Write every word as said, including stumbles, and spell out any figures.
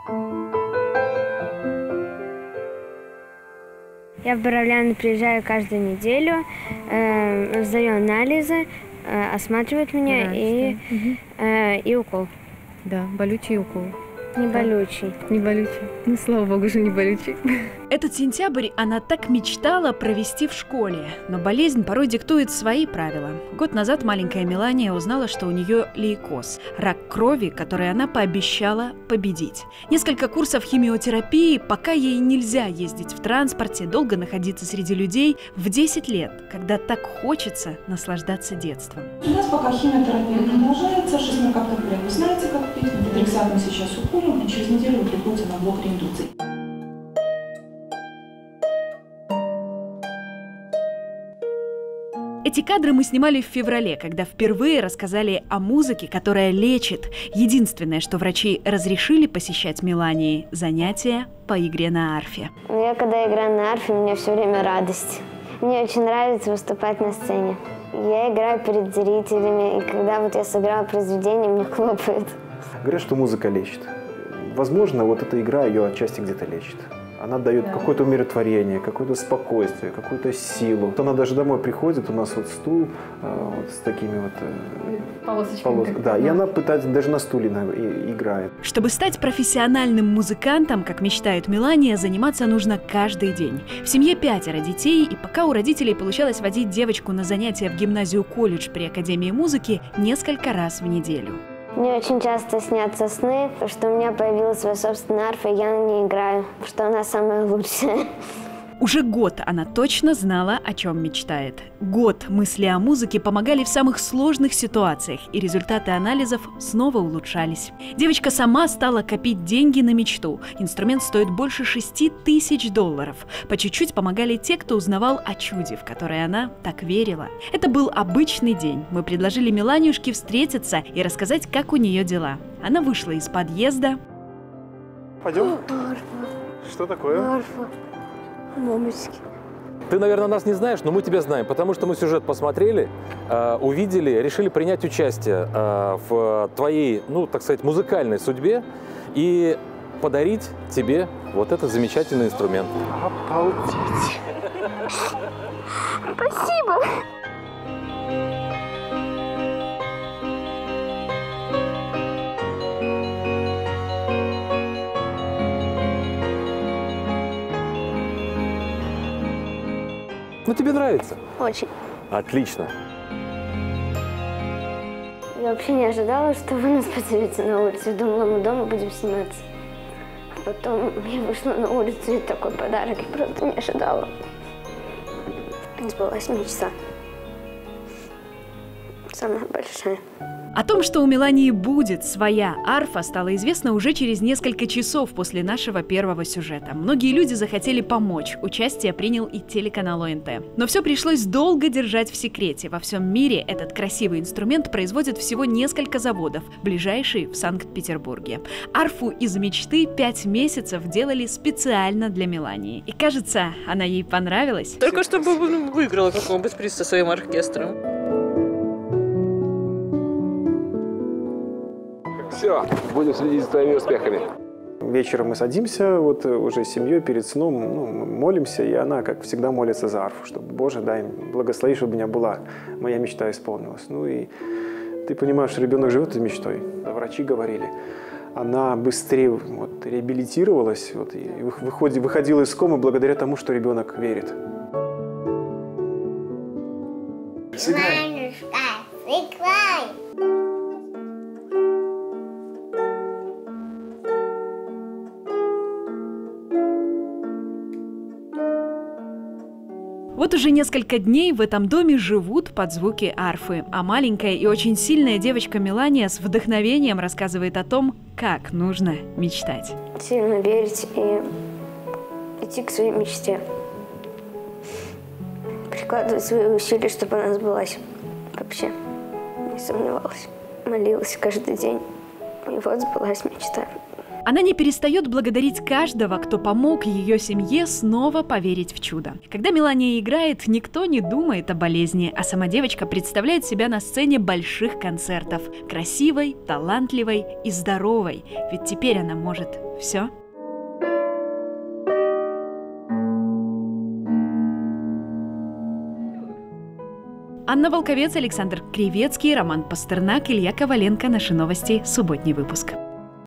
Я в Боровляны приезжаю каждую неделю, э, сдаю анализы, э, осматривают меня да, и, э, и укол. Да, болючий укол. Не болючий. Не болючий. Ну, слава богу, же не болючий. Этот сентябрь она так мечтала провести в школе, но болезнь порой диктует свои правила. Год назад маленькая Мелания узнала, что у нее лейкоз – рак крови, который она пообещала победить. Несколько курсов химиотерапии, пока ей нельзя ездить в транспорте, долго находиться среди людей, в десять лет, когда так хочется наслаждаться детством. У нас пока химиотерапия продолжается, шестое октября вы знаете, как пить, метотрексат мы сейчас уколем, и через неделю вы приходите на блок реиндукции. Эти кадры мы снимали в феврале, когда впервые рассказали о музыке, которая лечит. Единственное, что врачи разрешили посещать Мелании – занятия по игре на арфе. Я когда играю на арфе, у меня все время радость. Мне очень нравится выступать на сцене. Я играю перед зрителями, и когда вот я сыграла произведение, мне хлопают. Говорят, что музыка лечит. Возможно, вот эта игра ее отчасти где-то лечит. Она дает да. какое-то умиротворение, какое-то спокойствие, какую-то силу. Вот она даже домой приходит, у нас вот стул э, вот с такими вот э, полосочками. Полос... Да, и она пытается, даже на стуле играет. Чтобы стать профессиональным музыкантом, как мечтает Мелания, заниматься нужно каждый день. В семье пятеро детей, и пока у родителей получалось водить девочку на занятия в гимназию-колледж при Академии музыки несколько раз в неделю. Мне очень часто снятся сны, что у меня появилась своя собственная арфа, и я на ней играю, что она самая лучшая. Уже год она точно знала, о чем мечтает. Год мысли о музыке помогали в самых сложных ситуациях, и результаты анализов снова улучшались. Девочка сама стала копить деньги на мечту. Инструмент стоит больше шести тысяч долларов. По чуть-чуть помогали те, кто узнавал о чуде, в которое она так верила. Это был обычный день. Мы предложили Меланюшке встретиться и рассказать, как у нее дела. Она вышла из подъезда. Пойдем. Что такое? Арфа. Мамочки. Ты, наверное, нас не знаешь, но мы тебя знаем, потому что мы сюжет посмотрели, э, увидели, решили принять участие э, в твоей, ну, так сказать, музыкальной судьбе и подарить тебе вот этот замечательный инструмент. Обалдеть! Спасибо! Ну, тебе нравится? Очень. Отлично. Я вообще не ожидала, что вы нас позовете на улицу. Думала, мы дома будем сниматься. А потом я вышла на улицу, и такой подарок. Я просто не ожидала. Сбылась мечта. Самая большая. О том, что у Мелании будет своя арфа, стало известно уже через несколько часов после нашего первого сюжета. Многие люди захотели помочь. Участие принял и телеканал О Н Т. Но все пришлось долго держать в секрете. Во всем мире этот красивый инструмент производит всего несколько заводов, ближайший в Санкт-Петербурге. Арфу из мечты пять месяцев делали специально для Мелании. И кажется, она ей понравилась. Только чтобы выиграла какого-нибудь приз со своим оркестром. Все, будем следить за твоими успехами. Вечером мы садимся, вот уже с семьей перед сном, ну, молимся, и она, как всегда, молится за арфу, чтобы, Боже, дай, благослови, чтобы у меня была, моя мечта исполнилась. Ну и ты понимаешь, что ребенок живет этой мечтой. Врачи говорили, она быстрее вот, реабилитировалась вот, и выходи, выходила из комы благодаря тому, что ребенок верит. Манюшка, сыграй! Вот уже несколько дней в этом доме живут под звуки арфы, а маленькая и очень сильная девочка Мелания с вдохновением рассказывает о том, как нужно мечтать. Сильно верить и идти к своей мечте. Прикладывать свои усилия, чтобы она сбылась. Вообще не сомневалась. Молилась каждый день. И вот сбылась мечта. Она не перестает благодарить каждого, кто помог ее семье снова поверить в чудо. Когда Мелания играет, никто не думает о болезни, а сама девочка представляет себя на сцене больших концертов. Красивой, талантливой и здоровой. Ведь теперь она может все. Анна Волковец, Александр Кривецкий, Роман Пастернак, Илья Коваленко. Наши новости. Субботний выпуск.